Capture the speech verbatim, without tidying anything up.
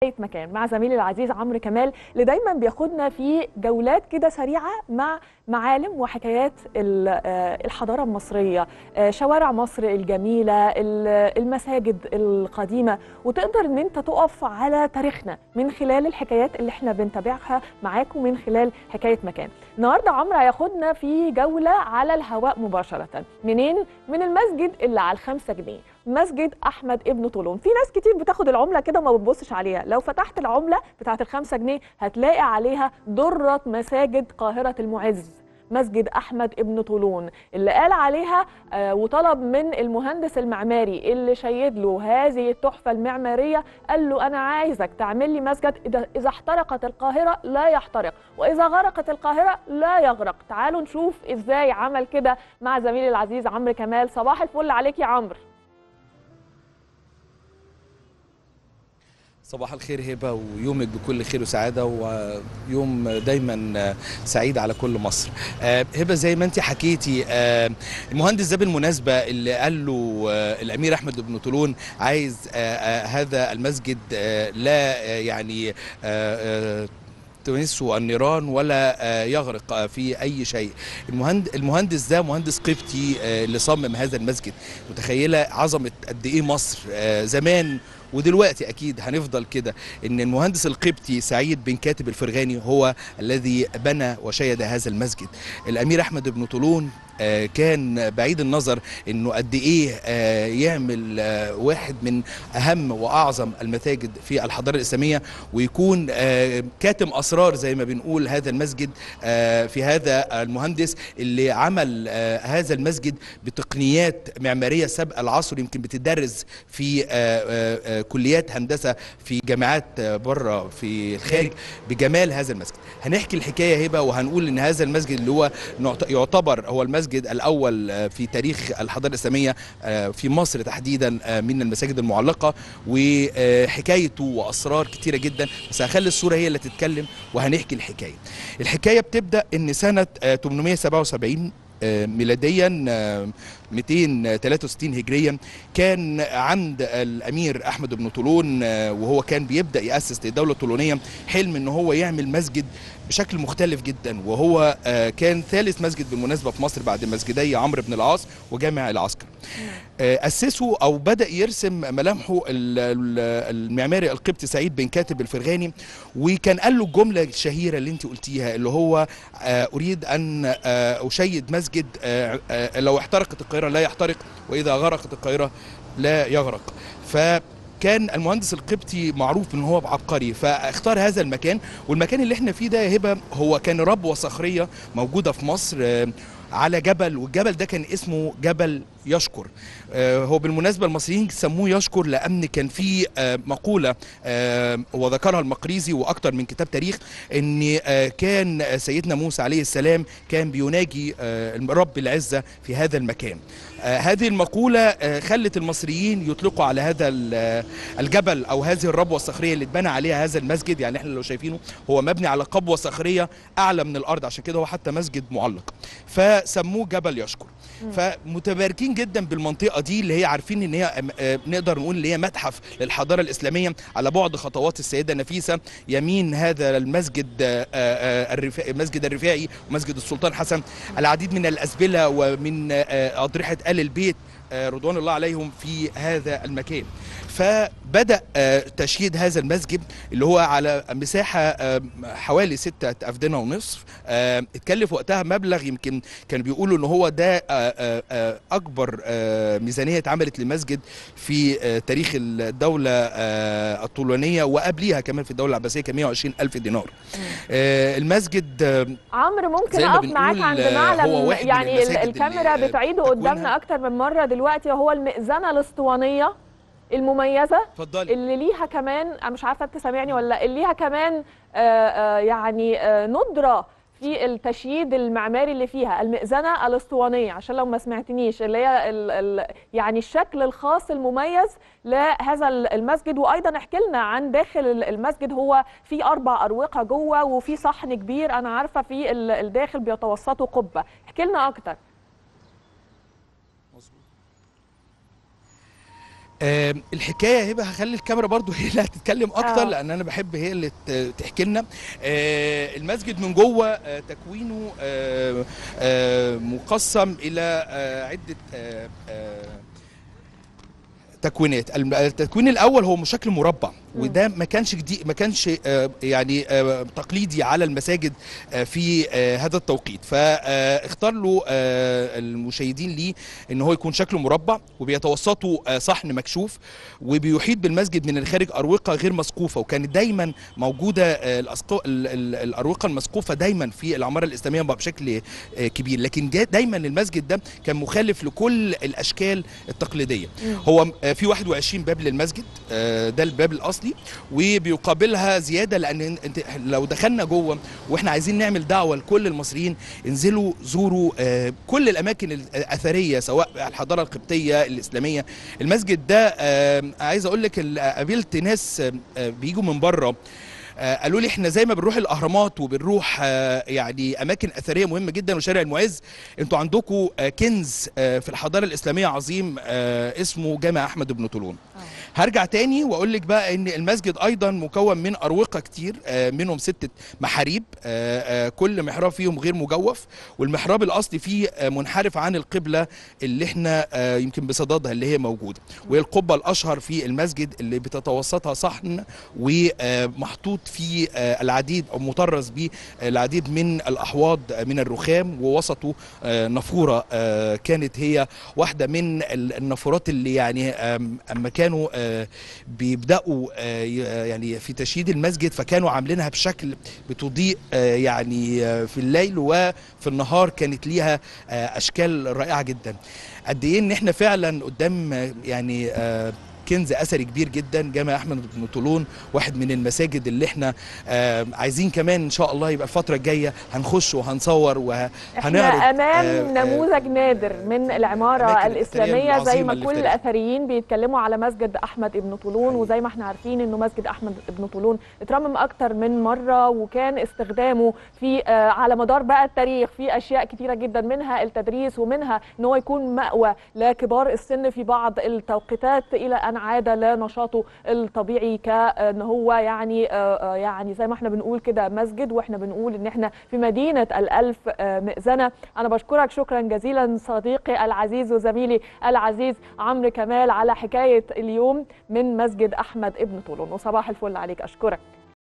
مكان مع زميلي العزيز عمرو كمال اللي دايما بياخدنا في جولات كده سريعه مع معالم وحكايات الحضاره المصريه، شوارع مصر الجميله، المساجد القديمه، وتقدر ان انت تقف على تاريخنا من خلال الحكايات اللي احنا بنتابعها معاكم من خلال حكايه مكان. النهارده عمرو هياخدنا في جوله على الهواء مباشره. منين؟ من المسجد اللي على الخمسة جنيه، مسجد احمد ابن طولون. في ناس كتير بتاخد العمله كده وما بتبصش عليها، لو فتحت العمله بتاعت الخمسة جنيه هتلاقي عليها دره مساجد قاهره المعز، مسجد احمد ابن طولون اللي قال عليها آه وطلب من المهندس المعماري اللي شيد له هذه التحفه المعماريه، قال له انا عايزك تعمل لي مسجد اذا اذا احترقت القاهره لا يحترق، واذا غرقت القاهره لا يغرق. تعالوا نشوف ازاي عمل كده مع زميلي العزيز عمرو كمال. صباح الفل عليك يا عمرو. صباح الخير هبه، ويومك بكل خير وسعاده، ويوم دايما سعيد على كل مصر. هبه زي ما انت حكيتي، المهندس ده بالمناسبه اللي قال له الامير احمد بن طولون عايز هذا المسجد لا يعني تمسه النيران ولا يغرق في اي شيء. المهندس ده مهندس قبطي اللي صمم هذا المسجد. متخيله عظمه قد ايه مصر زمان ودلوقتي اكيد هنفضل كده، ان المهندس القبطي سعيد بن كاتب الفرغاني هو الذي بنى وشيد هذا المسجد. الامير احمد بن طولون كان بعيد النظر انه قد ايه يعمل واحد من اهم واعظم المساجد في الحضاره الاسلاميه، ويكون كاتم اسرار زي ما بنقول هذا المسجد في هذا المهندس اللي عمل هذا المسجد بتقنيات معماريه سابقه العصر، يمكن بتدرس في كليات هندسه في جامعات بره في الخارج بجمال هذا المسجد. هنحكي الحكايه هبه، وهنقول ان هذا المسجد اللي هو يعتبر هو المسجد الاول في تاريخ الحضاره الاسلاميه في مصر تحديدا من المساجد المعلقه، وحكايته واسرار كتيره جدا، بس هخلي الصوره هي اللي تتكلم وهنحكي الحكايه. الحكايه بتبدا ان سنه ثمانمائة وسبعة وسبعين ميلاديا مئتين وثلاثة وستين هجريا كان عند الامير احمد بن طولون، وهو كان بيبدا ياسس للدوله الطولونيه، حلم ان هو يعمل مسجد بشكل مختلف جدا، وهو كان ثالث مسجد بالمناسبه في مصر بعد مسجدي عمرو بن العاص وجامع العسكر. اسسه او بدا يرسم ملامحه المعماري القبطي سعيد بن كاتب الفرغاني، وكان قال له الجمله الشهيره اللي انت قلتيها اللي هو اريد ان اشيد مسجد لو احترقت القاهره لا يحترق، واذا غرقت القاهره لا يغرق. ف كان المهندس القبطي معروف ان هو عبقري، فاختار هذا المكان. والمكان اللي احنا فيه ده يا هبه هو كان ربوه صخريه موجوده في مصر على جبل، والجبل ده كان اسمه جبل يشكر. هو بالمناسبه المصريين سموه يشكر لان كان في مقوله وذكرها المقريزي واكثر من كتاب تاريخ، ان كان سيدنا موسى عليه السلام كان بيناجي رب العزه في هذا المكان. هذه المقوله خلت المصريين يطلقوا على هذا الجبل او هذه الربوه الصخريه اللي اتبنى عليها هذا المسجد، يعني احنا لو شايفينه هو مبني على قبوه صخريه اعلى من الارض، عشان كده هو حتى مسجد معلق، فسموه جبل يشكر. فمتباركين جدا بالمنطقه دي اللي هي عارفين ان هي نقدر نقول اللي هي متحف للحضاره الاسلاميه على بعد خطوات السيده نفيسه، يمين هذا المسجد مسجد الرفاعي ومسجد السلطان حسن، العديد من الازبله ومن اضرحه ال البيت رضوان الله عليهم في هذا المكان. فبدأ تشييد هذا المسجد اللي هو على مساحة حوالي ستة أفدنة ونصف. اتكلف وقتها مبلغ يمكن كان بيقولوا ان هو ده أكبر ميزانية اتعملت لمسجد في تاريخ الدولة الطولونية، وقبليها كمان في الدولة العباسية كان مئة وعشرين ألف دينار. المسجد عمرو ممكن أقف معاك عند معلم، يعني الكاميرا بتعيده قدامنا أكتر من مرة دلوقتي، وهو المئذنة الأسطوانية المميزه فضلي. اللي ليها كمان، انا مش عارفه انت سامعني ولا لا، اللي ليها كمان آآ آآ يعني آآ ندره في التشييد المعماري اللي فيها، المئذنه الاسطوانيه، عشان لو ما سمعتنيش، اللي هي ال ال يعني الشكل الخاص المميز لهذا المسجد. وايضا احكي لنا عن داخل المسجد، هو في اربع اروقه جوه وفي صحن كبير انا عارفه في الداخل بيتوسطه قبه، احكي لنا اكتر. آه الحكايه هبه هخلي الكاميرا برضو هي اللي هتتكلم اكتر، آه. لان انا بحب هي اللي تحكي لنا. آه المسجد من جوه آه تكوينه آه آه مقسم الى آه عده آه آه تكوينات. التكوين الاول هو شكل مربع، وده ما كانش جديد، ما كانش يعني تقليدي على المساجد في هذا التوقيت، فاختار له المشاهدين ليه ان هو يكون شكله مربع وبيتوسطه صحن مكشوف، وبيحيط بالمسجد من الخارج اروقه غير مسقوفه. وكانت دايما موجوده الاروقه المسقوفه دايما في العماره الاسلاميه بشكل كبير، لكن دايما المسجد ده كان مخالف لكل الاشكال التقليديه. هو في واحد وعشرين باب للمسجد، ده الباب الاصلي، وبيقابلها زياده، لان انت لو دخلنا جوه واحنا عايزين نعمل دعوه لكل المصريين، انزلوا زوروا كل الاماكن الاثريه سواء الحضاره القبطيه الاسلاميه. المسجد ده عايز اقول لك قابلت ناس بيجوا من بره قالوا لي احنا زي ما بنروح الاهرامات وبنروح يعني اماكن اثريه مهمه جدا وشارع المعز، انتوا عندكم كنز في الحضاره الاسلاميه عظيم اسمه جامع احمد بن طولون. هرجع تاني واقول لك بقى ان المسجد ايضا مكون من اروقه كتير، منهم ستة محاريب، كل محراب فيهم غير مجوف، والمحراب الاصلي فيه منحرف عن القبله اللي احنا يمكن بصددها اللي هي موجوده، وهي القبه الاشهر في المسجد اللي بتتوسطها صحن ومحطوط فيه العديد او مطرز به العديد من الاحواض من الرخام، ووسطه نافوره كانت هي واحده من النافورات اللي يعني اما كانوا بيبداوا يعني في تشييد المسجد فكانوا عاملينها بشكل بتضيء يعني في الليل وفي النهار، كانت ليها اشكال رائعه جدا. قد ايه ان احنا فعلا قدام يعني كنز اثري كبير جدا. جامع احمد بن طولون واحد من المساجد اللي احنا آه عايزين كمان ان شاء الله يبقى الفتره الجايه هنخش وهنصور وهنعرض. احنا امام آه نموذج نادر من العماره الاسلاميه، زي ما كل الاثريين بيتكلموا على مسجد احمد بن طولون، وزي ما احنا عارفين انه مسجد احمد بن طولون اترمم اكتر من مره، وكان استخدامه في آه على مدار بقى التاريخ في اشياء كتيره جدا، منها التدريس ومنها ان هو يكون مأوى لكبار السن في بعض التوقيتات، الى ان عاد لنشاطه الطبيعي كان هو يعني يعني زي ما احنا بنقول كده مسجد، واحنا بنقول ان احنا في مدينه الالف مئذنه. انا بشكرك شكرا جزيلا صديقي العزيز وزميلي العزيز عمرو كمال على حكايه اليوم من مسجد احمد ابن طولون، وصباح الفل عليك. اشكرك.